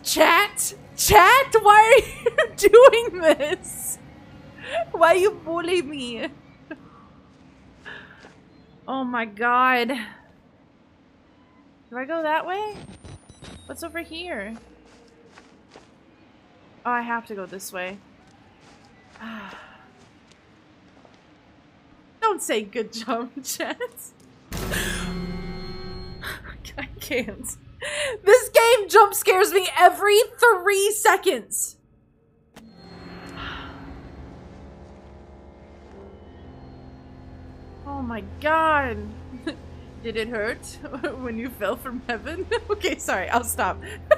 Chat? Chat? Why are you doing this? Why you bully me? Oh my god. Do I go that way? What's over here? Oh, I have to go this way. Don't say good jump, chat. I can't. This game jump scares me every 3 seconds. Oh my god. Did it hurt when you fell from heaven? Okay, sorry, I'll stop.